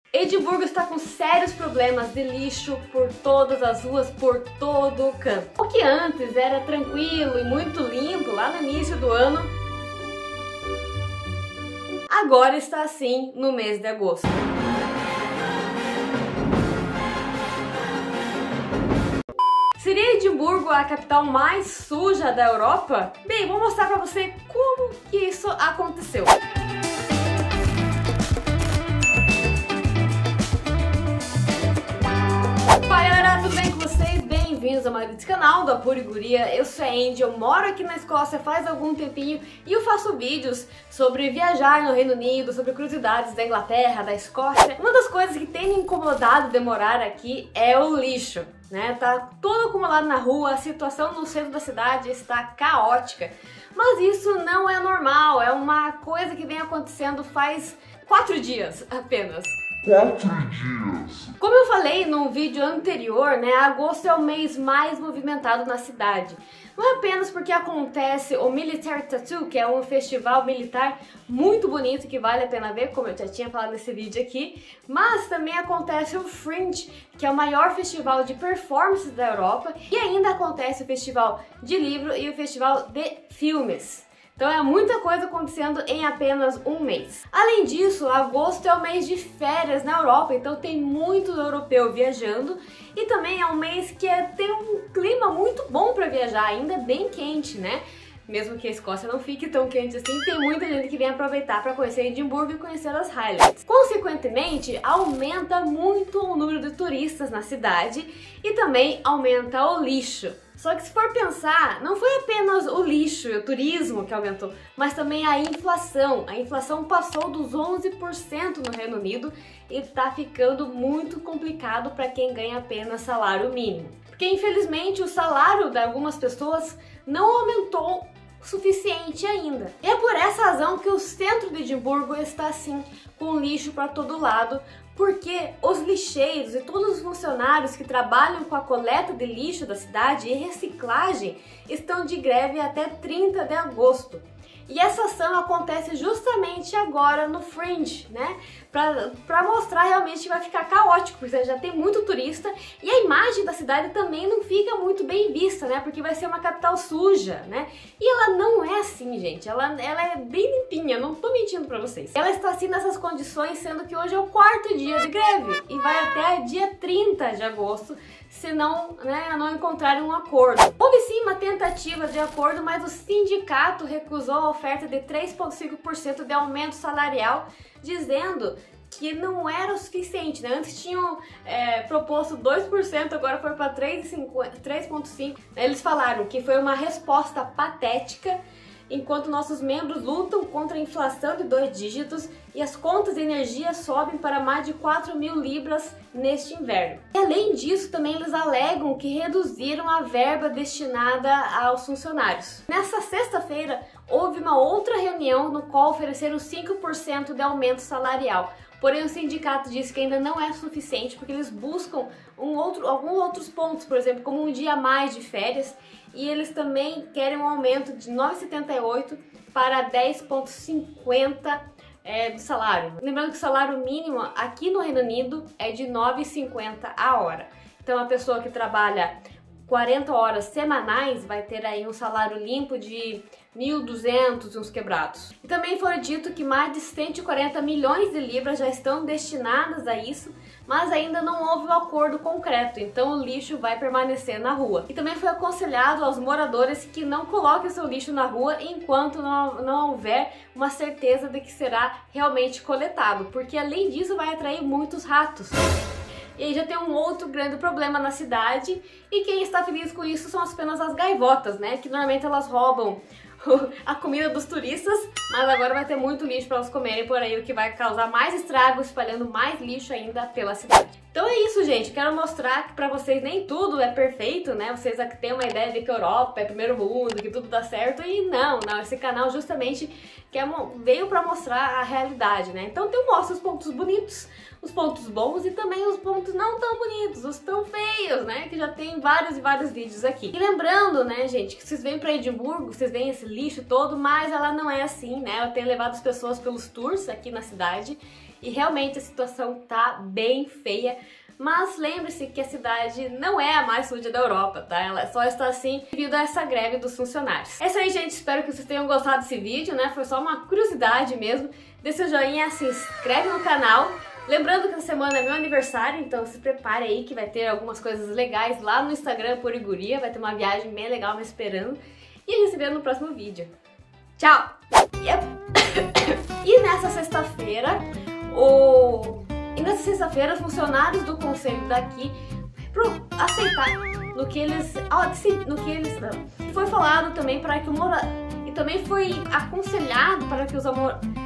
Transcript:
Edimburgo está com sérios problemas de lixo por todas as ruas, por todo o canto. O que antes era tranquilo e muito limpo lá no início do ano, agora está assim no mês de agosto. Seria Edimburgo a capital mais suja da Europa? Bem, vou mostrar pra você como que isso aconteceu. Fala galera, tudo bem com vocês? Bem-vindos a mais um canal do Apura e Guria. Eu sou a Andy, eu moro aqui na Escócia faz algum tempinho e eu faço vídeos sobre viajar no Reino Unido, sobre curiosidades da Inglaterra, da Escócia. Uma das coisas que tem me incomodado de morar aqui é o lixo, né? Tá todo acumulado na rua, a situação no centro da cidade está caótica. Mas isso não é normal, é uma coisa que vem acontecendo faz 4 dias apenas. 4 dias. Como eu falei no vídeo anterior, né, agosto é o mês mais movimentado na cidade. Não é apenas porque acontece o Military Tattoo, que é um festival militar muito bonito que vale a pena ver, como eu já tinha falado nesse vídeo aqui, mas também acontece o Fringe, que é o maior festival de performances da Europa, e ainda acontece o festival de livro e o festival de filmes. Então é muita coisa acontecendo em apenas um mês. Além disso, agosto é o mês de férias na Europa, então tem muito europeu viajando e também é um mês que tem um clima muito bom para viajar, ainda bem quente, né? Mesmo que a Escócia não fique tão quente assim, tem muita gente que vem aproveitar para conhecer Edimburgo e conhecer as Highlands. Consequentemente, aumenta muito o número de turistas na cidade e também aumenta o lixo. Só que se for pensar, não foi apenas o lixo e o turismo que aumentou, mas também a inflação. A inflação passou dos 11% no Reino Unido e está ficando muito complicado para quem ganha apenas salário mínimo. Porque infelizmente o salário de algumas pessoas não aumentou o suficiente ainda. E é por essa razão que o centro de Edimburgo está assim, com lixo para todo lado, porque os lixeiros e todos os funcionários que trabalham com a coleta de lixo da cidade e reciclagem estão de greve até 30 de agosto. E essa ação acontece justamente agora no Fringe, né? Pra mostrar realmente que vai ficar caótico, porque já tem muito turista e a imagem da cidade também não fica muito bem vista, né? Porque vai ser uma capital suja, né? E ela não é assim, gente. Ela é bem limpinha, não tô mentindo pra vocês. Ela está assim nessas condições, sendo que hoje é o 4º dia de greve e vai até dia 30 de agosto, se não, né, não encontrarem um acordo. Houve sim uma tentativa de acordo, mas o sindicato recusou a oferta de 3,5% de aumento salarial, dizendo que não era o suficiente, né? Antes tinham proposto 2%, agora foi para 3,5%. Eles falaram que foi uma resposta patética, enquanto nossos membros lutam contra a inflação de 2 dígitos e as contas de energia sobem para mais de 4.000 libras neste inverno. E além disso, também eles alegam que reduziram a verba destinada aos funcionários. Nessa sexta-feira, houve uma outra reunião no qual ofereceram 5% de aumento salarial. Porém, o sindicato disse que ainda não é suficiente porque eles buscam alguns outros pontos, por exemplo, como um dia a mais de férias, e eles também querem um aumento de 9,78 para 10,50 do salário. Lembrando que o salário mínimo aqui no Reino Unido é de 9,50 a hora. Então, a pessoa que trabalha 40 horas semanais vai ter aí um salário limpo de 1.200 e uns quebrados. E também foi dito que mais de 140 milhões de libras já estão destinadas a isso, mas ainda não houve um acordo concreto, então o lixo vai permanecer na rua. E também foi aconselhado aos moradores que não coloquem seu lixo na rua enquanto não houver uma certeza de que será realmente coletado, porque além disso vai atrair muitos ratos. E aí já tem um outro grande problema na cidade, e quem está feliz com isso são apenas as gaivotas, né? Que normalmente elas roubam a comida dos turistas, mas agora vai ter muito lixo para elas comerem por aí, o que vai causar mais estragos, espalhando mais lixo ainda pela cidade. Então é isso, gente. Quero mostrar que pra vocês nem tudo é perfeito, né? Vocês têm uma ideia de que a Europa é primeiro mundo, que tudo dá certo, e não. Esse canal justamente veio pra mostrar a realidade, né? Então eu mostro os pontos bonitos, os pontos bons e também os pontos não tão bonitos, os tão feios, né? Que já tem vários e vários vídeos aqui. E lembrando, né, gente, que vocês vêm pra Edimburgo, vocês veem esse lixo todo, mas ela não é assim, né? Eu tenho levado as pessoas pelos tours aqui na cidade e realmente a situação tá bem feia. Mas lembre-se que a cidade não é a mais suja da Europa, tá? Ela só está assim devido a essa greve dos funcionários. É isso aí, gente. Espero que vocês tenham gostado desse vídeo, né? Foi só uma curiosidade mesmo. Dê seu joinha, se inscreve no canal. Lembrando que essa semana é meu aniversário, então se prepare aí que vai ter algumas coisas legais lá no Instagram por Iguria. Vai ter uma viagem bem legal me esperando. E a gente se vê no próximo vídeo. Tchau! E nessa sexta-feira, os funcionários do conselho daqui aceitaram no que eles foi falado também para que e também foi aconselhado para que os